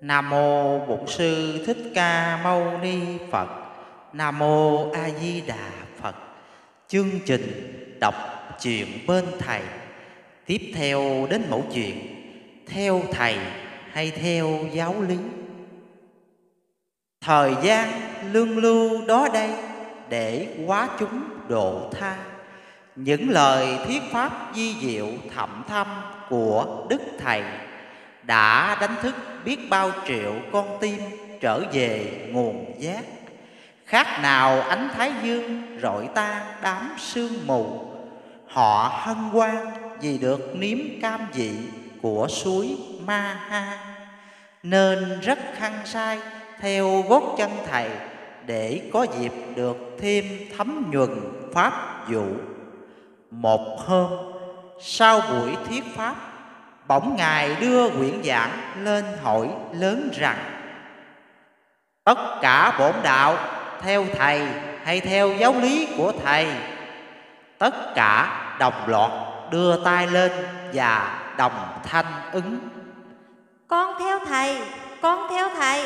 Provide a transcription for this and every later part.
Nam mô Bổn Sư Thích Ca Mâu Ni Phật. Nam mô A Di Đà Phật. Chương trình đọc truyện bên thầy. Tiếp theo đến mẫu chuyện theo thầy hay theo giáo lý. Thời gian lương lưu đó đây để hóa chúng độ tha. Những lời thuyết pháp vi diệu thậm thâm của Đức Thầy đã đánh thức biết bao triệu con tim trở về nguồn giác. Khác nào ánh thái dương rọi tan đám sương mù. Họ hân hoan vì được nếm cam vị của suối Ma Ha, nên rất hăng say theo gót chân thầy để có dịp được thêm thấm nhuần pháp vụ. Một hôm sau buổi thuyết pháp, bỗng Ngài đưa quyển giảng lên hỏi lớn rằng: tất cả bổn đạo theo thầy hay theo giáo lý của thầy? Tất cả đồng loạt đưa tay lên và đồng thanh ứng: con theo thầy, con theo thầy.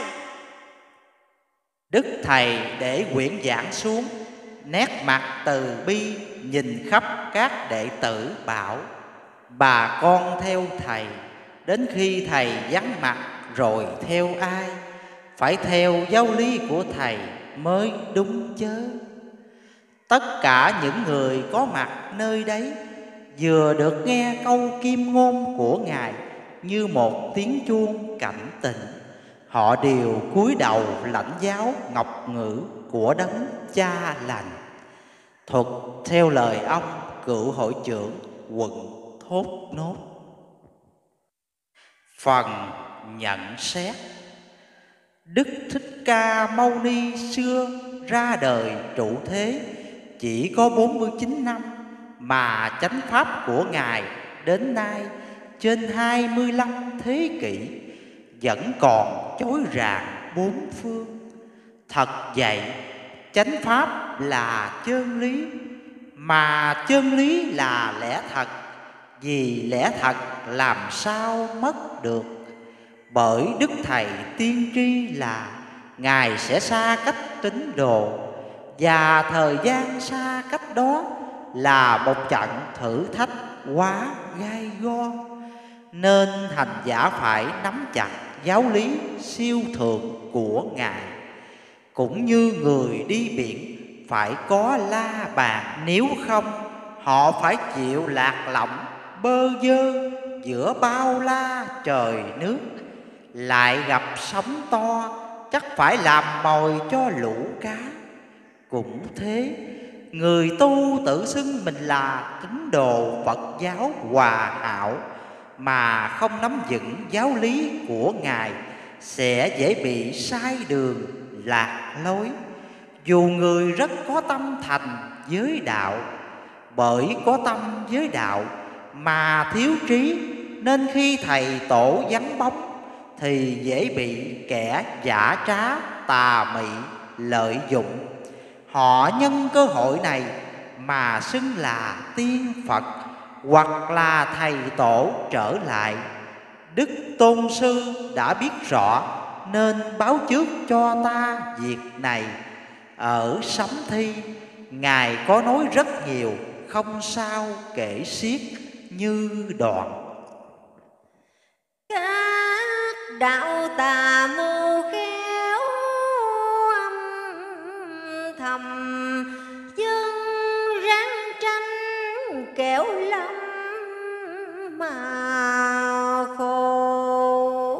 Đức Thầy để quyển giảng xuống, nét mặt từ bi nhìn khắp các đệ tử bảo: bà con theo thầy, đến khi thầy vắng mặt rồi theo ai? Phải theo giáo lý của thầy mới đúng chớ. Tất cả những người có mặt nơi đấy vừa được nghe câu kim ngôn của Ngài như một tiếng chuông cảnh tỉnh. Họ đều cúi đầu lãnh giáo ngọc ngữ của đấng Cha lành, thuật theo lời ông cựu hội trưởng quận Thốt Nốt. Phần nhận xét. Đức Thích Ca Mâu Ni xưa ra đời trụ thế chỉ có 49 năm, mà chánh pháp của Ngài đến nay trên 25 thế kỷ vẫn còn chối ràng bốn phương. Thật vậy, chánh pháp là chân lý, mà chân lý là lẽ thật. Vì lẽ thật làm sao mất được. Bởi Đức Thầy tiên tri là Ngài sẽ xa cách tín đồ, và thời gian xa cách đó là một trận thử thách quá gai go. Nên hành giả phải nắm chặt giáo lý siêu thượng của Ngài. Cũng như người đi biển phải có la bàn, nếu không họ phải chịu lạc lõng bơ vơ giữa bao la trời nước. Lại gặp sóng to chắc phải làm mồi cho lũ cá. Cũng thế, người tu tự xưng mình là tín đồ Phật giáo hòa hảo, mà không nắm vững giáo lý của Ngài sẽ dễ bị sai đường lạc lối. Dù người rất có tâm thành với đạo, bởi có tâm với đạo mà thiếu trí, nên khi thầy tổ vắng bóng thì dễ bị kẻ giả trá tà mị lợi dụng. Họ nhân cơ hội này mà xưng là tiên Phật hoặc là thầy tổ trở lại. Đức Tôn Sư đã biết rõ nên báo trước cho ta việc này. Ở Sấm Thi, Ngài có nói rất nhiều, không sao kể xiết như đoạn: Các đạo tà mưu khéo âm thầm, dân ráng tranh kẻo lắm mà khổ.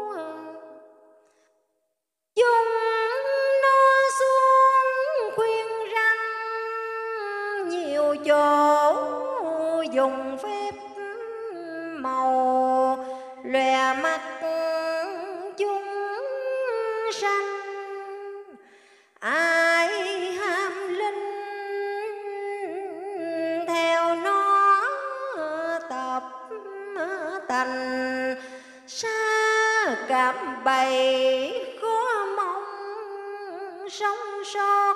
Chúng nó xuống khuyên răng, nhiều chỗ dùng phép màu lòe mắt chúng sanh. Ai ham linh theo nó tập thành, xa cảm bầy khó mong sống sót.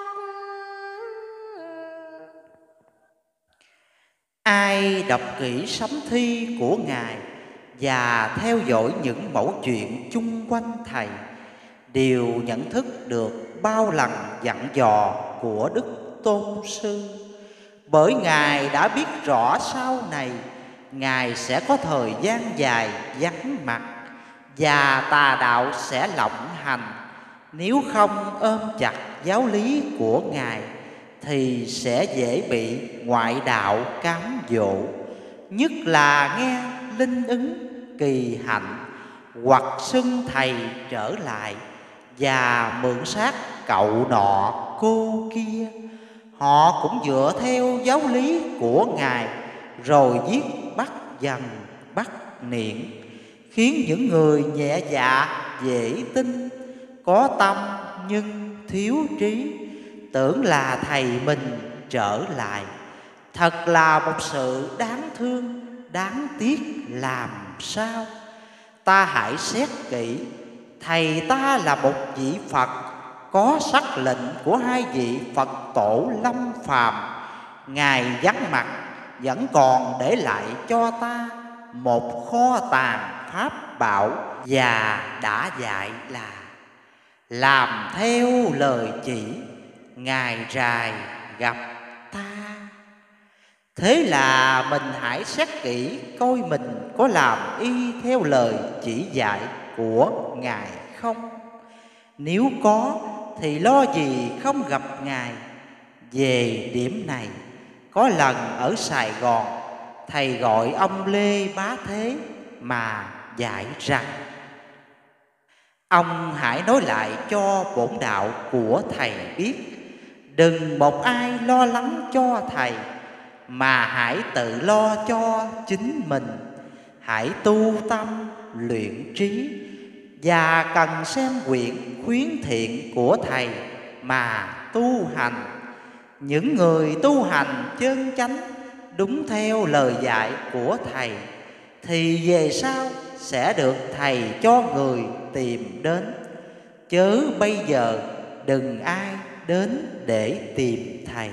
Ai đọc kỹ Sấm Thi của Ngài và theo dõi những mẩu chuyện chung quanh thầy, đều nhận thức được bao lần dặn dò của Đức Tôn Sư. Bởi Ngài đã biết rõ sau này Ngài sẽ có thời gian dài vắng mặt và tà đạo sẽ lộng hành. Nếu không ôm chặt giáo lý của Ngài thì sẽ dễ bị ngoại đạo cám dỗ, nhất là nghe linh ứng kỳ hạnh, hoặc xưng thầy trở lại và mượn xác cậu nọ cô kia. Họ cũng dựa theo giáo lý của Ngài rồi viết bắt dần bắt niệm, khiến những người nhẹ dạ dễ tin, có tâm nhưng thiếu trí, tưởng là thầy mình trở lại. Thật là một sự đáng thương, đáng tiếc làm sao. Ta hãy xét kỹ, thầy ta là một vị Phật, có sắc lệnh của hai vị Phật tổ lâm phàm. Ngài vắng mặt vẫn còn để lại cho ta một kho tàng pháp bảo, và đã dạy là làm theo lời chỉ, ngày rày gặp ta. Thế là mình hãy xét kỹ coi mình có làm y theo lời chỉ dạy của Ngài không. Nếu có thì lo gì không gặp Ngài. Về điểm này, có lần ở Sài Gòn, thầy gọi ông Lê Bá Thế mà dạy rằng: ông hãy nói lại cho bổn đạo của thầy biết, đừng một ai lo lắng cho thầy, mà hãy tự lo cho chính mình. Hãy tu tâm luyện trí, và cần xem quyển khuyến thiện của thầy mà tu hành. Những người tu hành chân chánh, đúng theo lời dạy của thầy, thì về sau sẽ được thầy cho người tìm đến. Chớ bây giờ đừng ai đến để tìm thầy.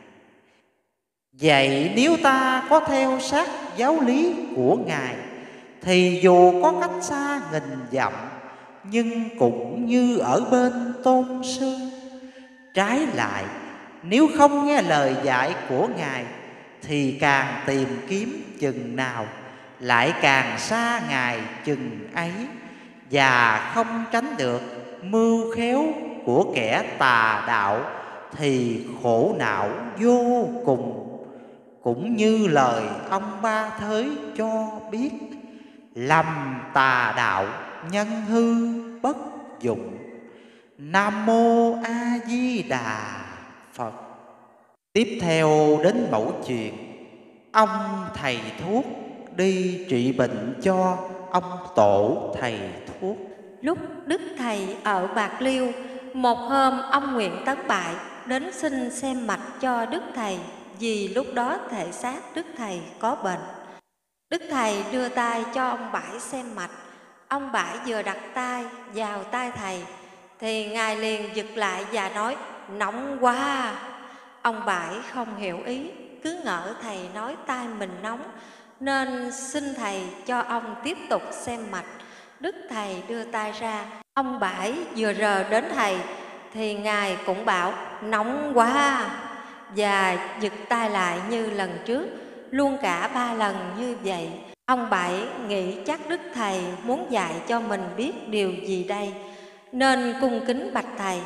Vậy nếu ta có theo sát giáo lý của Ngài, thì dù có cách xa nghìn dặm, nhưng cũng như ở bên Tôn Sư. Trái lại, nếu không nghe lời dạy của Ngài, thì càng tìm kiếm chừng nào lại càng xa Ngài chừng ấy, và không tránh được mưu khéo của kẻ tà đạo, thì khổ não vô cùng. Cũng như lời ông Ba Thới cho biết, lầm tà đạo nhân hư bất dụng. Nam mô A Di Đà Phật. Tiếp theo đến mẫu chuyện ông thầy thuốc đi trị bệnh cho ông tổ thầy thuốc. Lúc Đức Thầy ở Bạc Liêu, một hôm ông Nguyễn Tấn Bại đến xin xem mạch cho Đức Thầy, vì lúc đó thể xác Đức Thầy có bệnh. Đức Thầy đưa tay cho ông Bãi xem mạch. Ông Bãi vừa đặt tay vào tay thầy thì Ngài liền giật lại và nói: nóng quá. Ông Bãi không hiểu ý, cứ ngỡ thầy nói tay mình nóng, nên xin thầy cho ông tiếp tục xem mạch. Đức Thầy đưa tay ra, ông Bãi vừa rờ đến thầy thì Ngài cũng bảo nóng quá, và giật tay lại như lần trước, luôn cả 3 lần như vậy. Ông Bảy nghĩ chắc Đức Thầy muốn dạy cho mình biết điều gì đây, nên cung kính bạch thầy: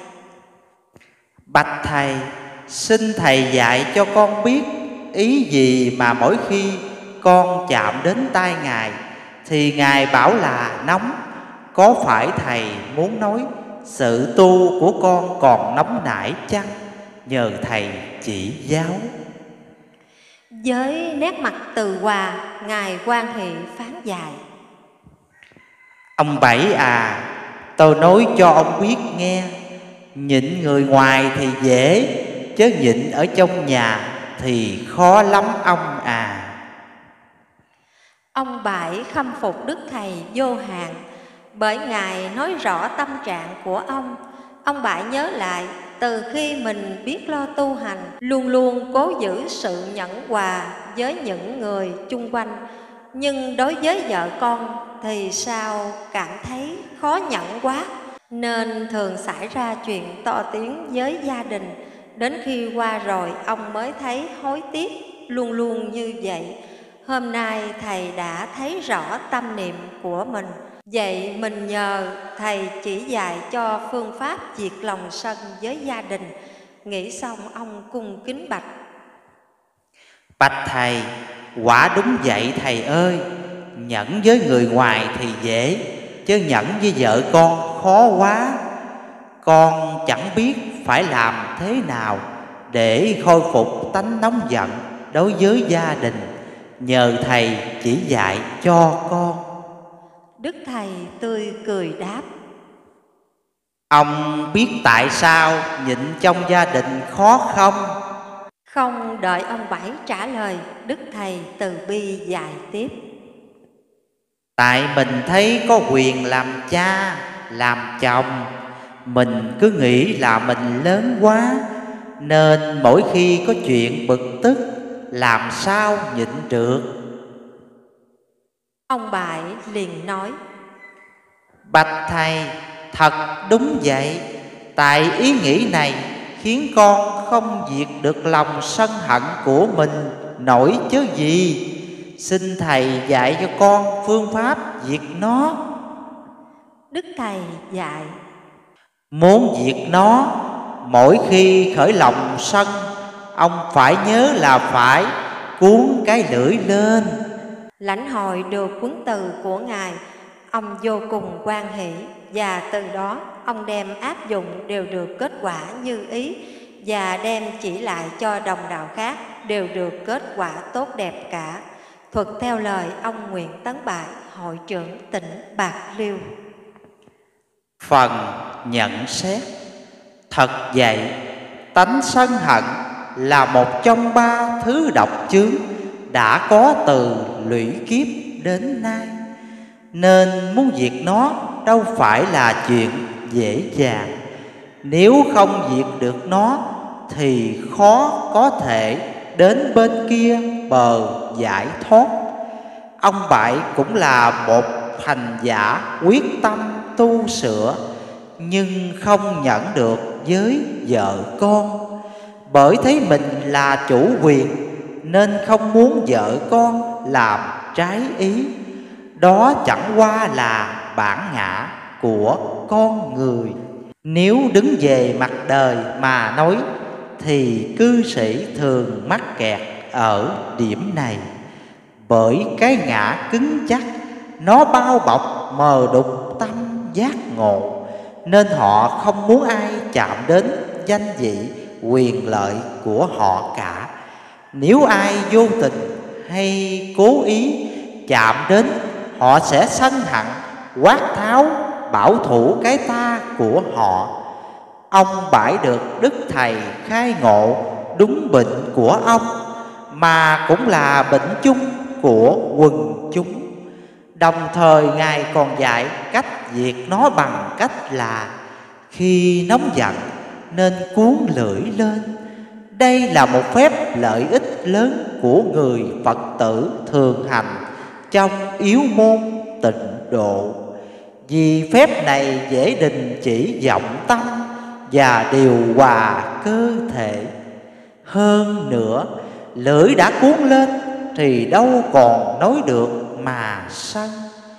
bạch thầy, xin thầy dạy cho con biết ý gì mà mỗi khi con chạm đến tay Ngài thì Ngài bảo là nóng. Có phải thầy muốn nói sự tu của con còn nóng nảy chăng? Nhờ thầy chỉ giáo. Với nét mặt từ hòa, Ngài Quan Hệ phán dạy: ông Bảy à, tôi nói cho ông biết nghe, nhịn người ngoài thì dễ, chứ nhịn ở trong nhà thì khó lắm ông à. Ông Bảy khâm phục Đức Thầy vô hạn, bởi Ngài nói rõ tâm trạng của ông. Ông Bảy nhớ lại, từ khi mình biết lo tu hành, luôn luôn cố giữ sự nhẫn hòa với những người chung quanh, nhưng đối với vợ con thì sao cảm thấy khó nhận quá, nên thường xảy ra chuyện to tiếng với gia đình. Đến khi qua rồi ông mới thấy hối tiếc, luôn luôn như vậy. Hôm nay thầy đã thấy rõ tâm niệm của mình, vậy mình nhờ thầy chỉ dạy cho phương pháp diệt lòng sân với gia đình. Nghĩ xong ông cung kính bạch: Bạch thầy, quả đúng vậy thầy ơi. Nhẫn với người ngoài thì dễ, chứ nhẫn với vợ con khó quá. Con chẳng biết phải làm thế nào để khôi phục tánh nóng giận đối với gia đình, nhờ thầy chỉ dạy cho con. Đức thầy tươi cười đáp: Ông biết tại sao nhịn trong gia đình khó không? Không đợi ông Bảy trả lời, Đức thầy từ bi dạy tiếp: Tại mình thấy có quyền làm cha, làm chồng, mình cứ nghĩ là mình lớn quá, nên mỗi khi có chuyện bực tức làm sao nhịn được. Ông Bảy liền nói: Bạch thầy, thật đúng vậy. Tại ý nghĩ này khiến con không diệt được lòng sân hận của mình nổi chứ gì. Xin thầy dạy cho con phương pháp diệt nó. Đức thầy dạy: Muốn diệt nó, mỗi khi khởi lòng sân, ông phải nhớ là phải cuốn cái lưỡi lên. Lãnh hội được cuốn từ của Ngài, ông vô cùng hoan hỷ, và từ đó ông đem áp dụng đều được kết quả như ý, và đem chỉ lại cho đồng đạo khác đều được kết quả tốt đẹp cả. Thuật theo lời ông Nguyễn Tấn Bại, hội trưởng tỉnh Bạc Liêu. Phần nhận xét. Thật vậy, tánh sân hận là một trong 3 thứ độc chướng đã có từ lũy kiếp đến nay, nên muốn diệt nó đâu phải là chuyện dễ dàng. Nếu không diệt được nó thì khó có thể đến bên kia bờ giải thoát. Ông Bảy cũng là một hành giả quyết tâm tu sửa, nhưng không nhẫn được với vợ con. Bởi thấy mình là chủ quyền nên không muốn vợ con làm trái ý. Đó chẳng qua là bản ngã của con người. Nếu đứng về mặt đời mà nói thì cư sĩ thường mắc kẹt ở điểm này. Bởi cái ngã cứng chắc, nó bao bọc mờ đục tâm giác ngộ, nên họ không muốn ai chạm đến danh vị quyền lợi của họ cả. Nếu ai vô tình hay cố ý chạm đến, họ sẽ sân hận, quát tháo, bảo thủ cái ta của họ. Ông Bãi được Đức Thầy khai ngộ đúng bệnh của ông, mà cũng là bệnh chung của quần chúng. Đồng thời Ngài còn dạy cách diệt nó bằng cách là khi nóng giận nên cuốn lưỡi lên. Đây là một phép lợi ích lớn của người Phật tử thường hành trong yếu môn tịnh độ. Vì phép này dễ đình chỉ vọng tâm và điều hòa cơ thể. Hơn nữa, lưỡi đã cuốn lên thì đâu còn nói được mà sân.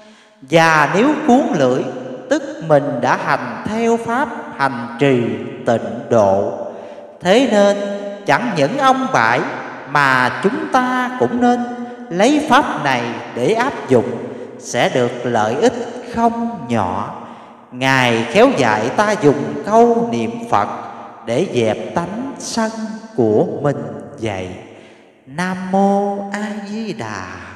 Và nếu cuốn lưỡi, tức mình đã hành theo pháp hành trì tịnh độ. Thế nên chẳng những ông Bãi mà chúng ta cũng nên lấy pháp này để áp dụng, sẽ được lợi ích không nhỏ. Ngài khéo dạy ta dùng câu niệm Phật để dẹp tánh sân của mình vậy. Nam Mô A Di Đà.